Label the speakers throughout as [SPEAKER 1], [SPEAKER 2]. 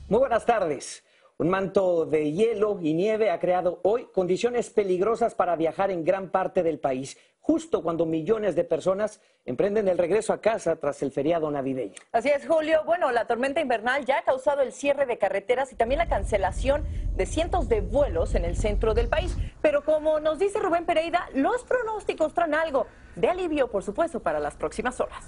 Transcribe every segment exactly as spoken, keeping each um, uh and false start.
[SPEAKER 1] Muy buenas tardes. Un manto de hielo y nieve ha creado hoy condiciones peligrosas para viajar en gran parte del país, justo cuando millones de personas emprenden el regreso a casa tras el feriado navideño.
[SPEAKER 2] Así es, Julio. Bueno, la tormenta invernal ya ha causado el cierre de carreteras y también la cancelación de cientos de vuelos en el centro del país. Pero como nos dice Rubén Pereira, los pronósticos traen algo de alivio, por supuesto, para las próximas horas.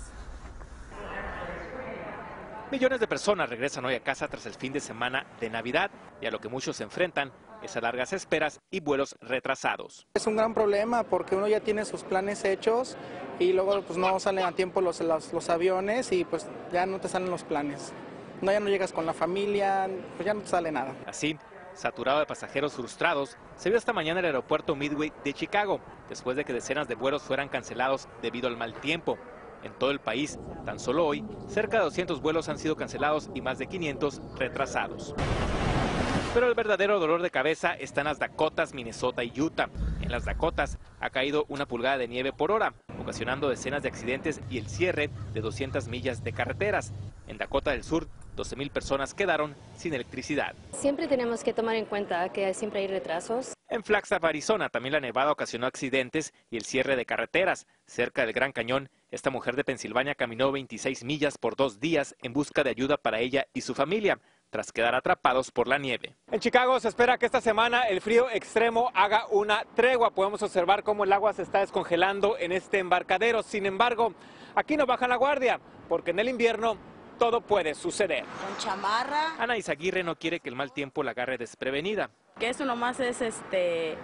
[SPEAKER 3] Millones de personas regresan hoy a casa tras el fin de semana de Navidad y a lo que muchos se enfrentan es a largas esperas y vuelos retrasados.
[SPEAKER 4] Es un gran problema porque uno ya tiene sus planes hechos y luego pues no salen a tiempo los, los, los aviones y pues ya no te salen los planes. No, ya no llegas con la familia, pues ya no te sale nada.
[SPEAKER 3] Así, saturado de pasajeros frustrados, se vio esta mañana el aeropuerto Midway de Chicago, después de que decenas de vuelos fueran cancelados debido al mal tiempo. En todo el país, tan solo hoy, cerca de doscientos vuelos han sido cancelados y más de quinientos retrasados. Pero el verdadero dolor de cabeza está en las Dakotas, Minnesota y Utah. En las Dakotas ha caído una pulgada de nieve por hora, ocasionando decenas de accidentes y el cierre de doscientas millas de carreteras. En Dakota del Sur, doce mil personas quedaron sin electricidad.
[SPEAKER 5] Siempre tenemos que tomar en cuenta que siempre hay retrasos.
[SPEAKER 3] En Flagstaff, Arizona, también la nevada ocasionó accidentes y el cierre de carreteras. Cerca del Gran Cañón, esta mujer de Pensilvania caminó veintiséis millas por dos días en busca de ayuda para ella y su familia, tras quedar atrapados por la nieve. En Chicago se espera que esta semana el frío extremo haga una tregua. Podemos observar cómo el agua se está descongelando en este embarcadero. Sin embargo, aquí no bajan la guardia, porque en el invierno todo puede suceder.
[SPEAKER 6] Con chamarra.
[SPEAKER 3] Ana Izaguirre no quiere que el mal tiempo la agarre desprevenida.
[SPEAKER 6] Que eso nomás es este,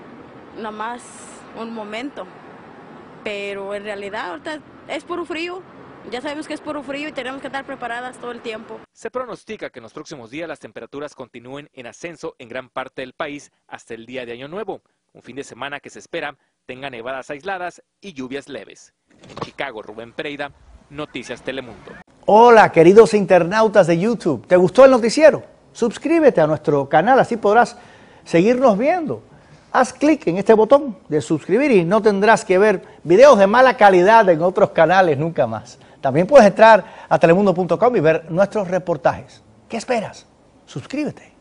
[SPEAKER 6] nomás un momento, pero en realidad ahorita es puro frío. Ya sabemos que es puro frío y tenemos que estar preparadas todo el tiempo.
[SPEAKER 3] Se pronostica que en los próximos días las temperaturas continúen en ascenso en gran parte del país hasta el día de Año Nuevo. Un fin de semana que se espera tenga nevadas aisladas y lluvias leves. En Chicago, Rubén Pereira, Noticias Telemundo.
[SPEAKER 7] Hola, queridos internautas de YouTube. ¿Te gustó el noticiero? Suscríbete a nuestro canal, así podrás seguirnos viendo. Haz clic en este botón de suscribir y no tendrás que ver videos de mala calidad en otros canales nunca más. También puedes entrar a telemundo punto com y ver nuestros reportajes. ¿Qué esperas? Suscríbete.